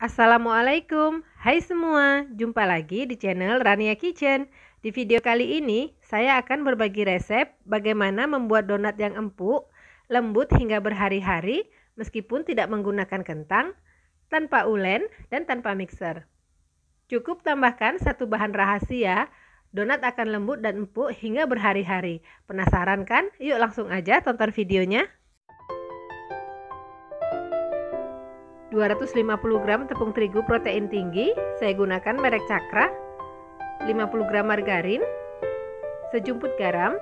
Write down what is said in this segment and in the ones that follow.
Assalamualaikum, hai semua, jumpa lagi di channel Rania Kitchen. Di video kali ini, saya akan berbagi resep bagaimana membuat donat yang empuk, lembut hingga berhari-hari meskipun tidak menggunakan kentang, tanpa ulen, dan tanpa mixer. Cukup tambahkan satu bahan rahasia, donat akan lembut dan empuk hingga berhari-hari. Penasaran kan? Yuk langsung aja tonton videonya. 250 gram tepung terigu protein tinggi, saya gunakan merek Cakra, 50 gram margarin, sejumput garam,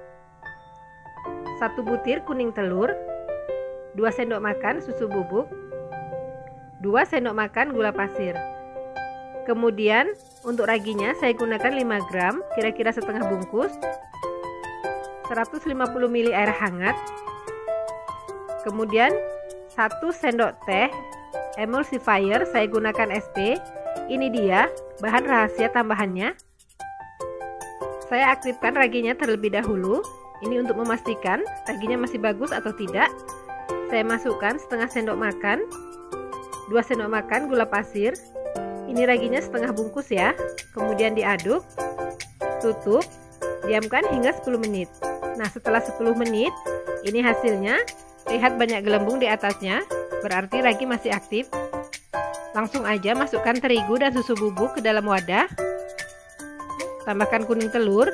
1 butir kuning telur, 2 sendok makan susu bubuk, 2 sendok makan gula pasir. Kemudian untuk raginya saya gunakan 5 gram, kira-kira setengah bungkus, 150 ml air hangat, kemudian 1 sendok teh emulsifier, saya gunakan SP. Ini dia bahan rahasia tambahannya. Saya aktifkan raginya terlebih dahulu. Ini untuk memastikan raginya masih bagus atau tidak. Saya masukkan setengah sendok makan, 2 sendok makan gula pasir. Ini raginya setengah bungkus ya. Kemudian diaduk, tutup, diamkan hingga 10 menit. Nah, setelah 10 menit, ini hasilnya. Lihat banyak gelembung di atasnya, berarti ragi masih aktif. Langsung aja masukkan terigu dan susu bubuk ke dalam wadah. Tambahkan kuning telur.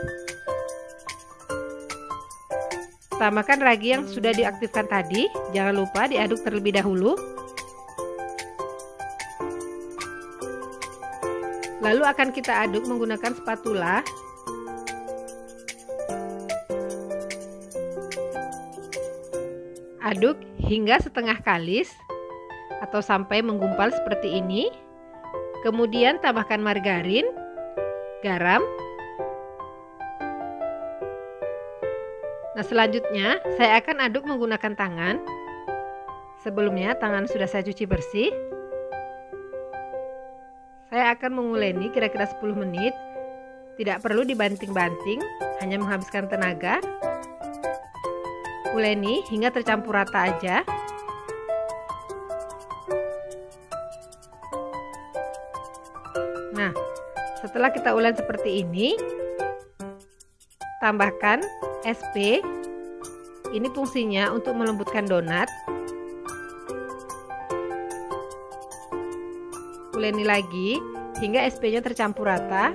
Tambahkan ragi yang sudah diaktifkan tadi. Jangan lupa diaduk terlebih dahulu. Lalu akan kita aduk menggunakan spatula. Aduk hingga setengah kalis atau sampai menggumpal seperti ini. Kemudian tambahkan margarin, garam. Nah, selanjutnya saya akan aduk menggunakan tangan. Sebelumnya tangan sudah saya cuci bersih. Saya akan menguleni kira-kira 10 menit. Tidak perlu dibanting-banting, hanya menghabiskan tenaga. Uleni hingga tercampur rata aja. Nah, setelah kita ulen seperti ini, tambahkan SP. Ini fungsinya untuk melembutkan donat. Uleni lagi hingga SP-nya tercampur rata.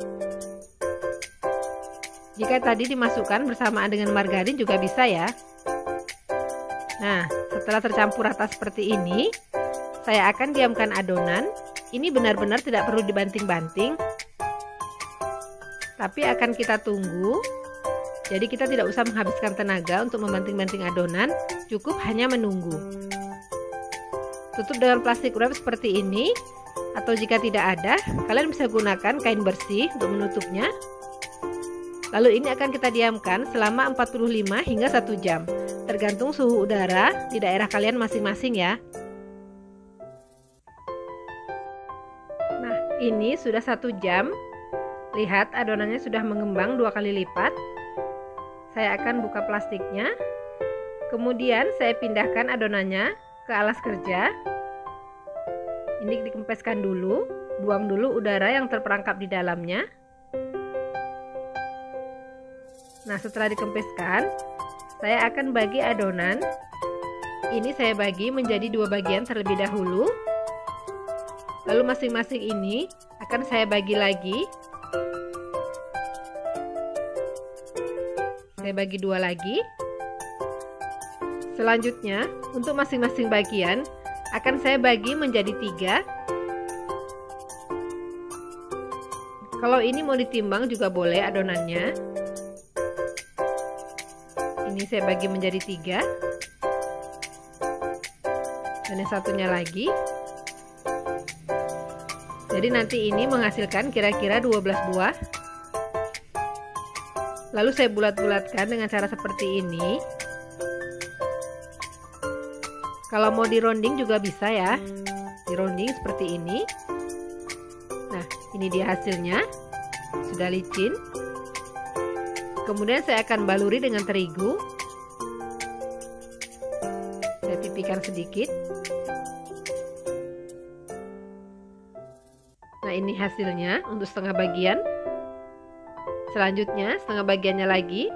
Jika tadi dimasukkan bersamaan dengan margarin juga bisa ya. Nah, setelah tercampur rata seperti ini, saya akan diamkan adonan. Ini benar-benar tidak perlu dibanting-banting, tapi akan kita tunggu. Jadi kita tidak usah menghabiskan tenaga untuk membanting-banting adonan, cukup hanya menunggu. Tutup dengan plastik wrap seperti ini, atau jika tidak ada, kalian bisa gunakan kain bersih untuk menutupnya. Lalu ini akan kita diamkan selama 45 hingga 1 jam, tergantung suhu udara di daerah kalian masing-masing ya. Nah, ini sudah 1 jam. Lihat adonannya sudah mengembang 2 kali lipat. Saya akan buka plastiknya. Kemudian saya pindahkan adonannya ke alas kerja. Ini dikempeskan dulu, buang dulu udara yang terperangkap di dalamnya. Nah, setelah dikempeskan, saya akan bagi adonan. Ini saya bagi menjadi 2 bagian terlebih dahulu. Lalu masing-masing ini akan saya bagi lagi. Saya bagi 2 lagi. Selanjutnya, untuk masing-masing bagian akan saya bagi menjadi 3. Kalau ini mau ditimbang juga boleh adonannya. Ini saya bagi menjadi 3. Dan yang satunya lagi. Jadi nanti ini menghasilkan kira-kira 12 buah. Lalu saya bulat-bulatkan dengan cara seperti ini. Kalau mau dironding juga bisa ya. Dironding seperti ini. Nah, ini dia hasilnya. Sudah licin. Kemudian saya akan baluri dengan terigu. Saya pipihkan sedikit. ini hasilnya untuk setengah bagian. Selanjutnya setengah bagiannya lagi.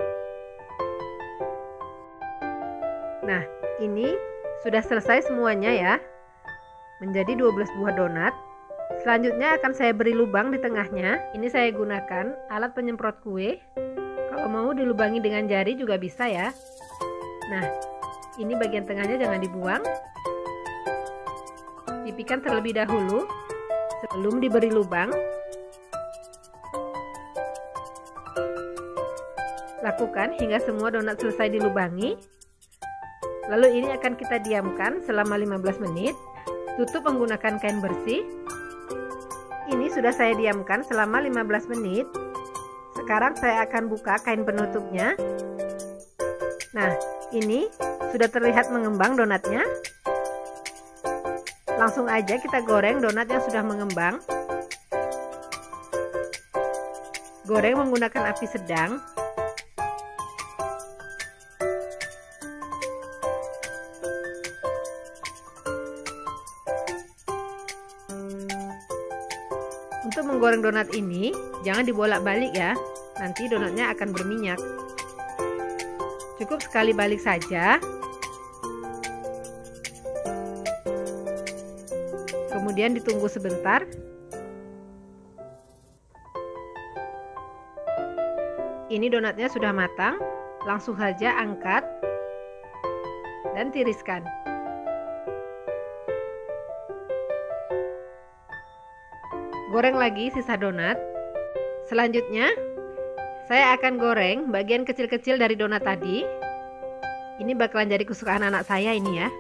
Nah, ini sudah selesai semuanya ya. Menjadi 12 buah donat. Selanjutnya akan saya beri lubang di tengahnya. Ini saya gunakan alat penyemprot kue. Kalau mau dilubangi dengan jari juga bisa ya. Nah, ini bagian tengahnya jangan dibuang. Pipihkan terlebih dahulu sebelum diberi lubang. Lakukan hingga semua donat selesai dilubangi. Lalu ini akan kita diamkan selama 15 menit. Tutup menggunakan kain bersih. Ini sudah saya diamkan selama 15 menit. Sekarang saya akan buka kain penutupnya. Nah, ini sudah terlihat mengembang donatnya. Langsung aja kita goreng donat yang sudah mengembang. Goreng menggunakan api sedang. Untuk menggoreng donat ini, jangan dibolak-balik ya. Nanti donatnya akan berminyak. Cukup sekali balik saja. Kemudian ditunggu sebentar. Ini donatnya sudah matang. Langsung saja angkat dan tiriskan. Goreng lagi sisa donat. Selanjutnya, saya akan goreng bagian kecil-kecil dari donat tadi. Ini bakalan jadi kesukaan anak saya ini ya.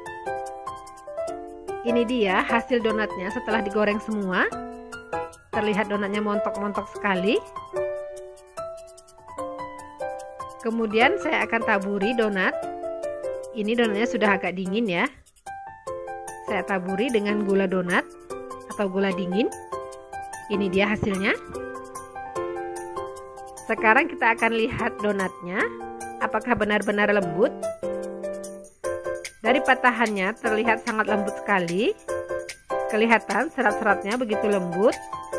Ini dia hasil donatnya setelah digoreng semua. Terlihat donatnya montok-montok sekali. Kemudian saya akan taburi donat. Ini donatnya sudah agak dingin ya. Saya taburi dengan gula donat atau gula dingin. Ini dia hasilnya. Sekarang kita akan lihat donatnya. Apakah benar-benar lembut? Dari patahannya terlihat sangat lembut sekali. Kelihatan serat-seratnya begitu lembut.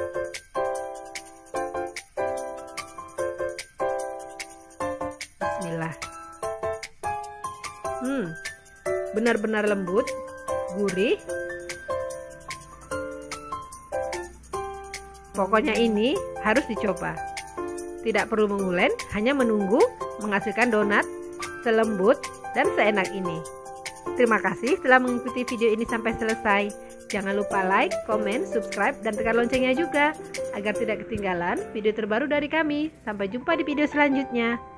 Bismillah. Benar-benar lembut, gurih. Pokoknya ini harus dicoba. Tidak perlu mengulen, hanya menunggu menghasilkan donat selembut dan seenak ini. Terima kasih telah mengikuti video ini sampai selesai. Jangan lupa like, komen, subscribe, dan tekan loncengnya juga agar tidak ketinggalan video terbaru dari kami. Sampai jumpa di video selanjutnya.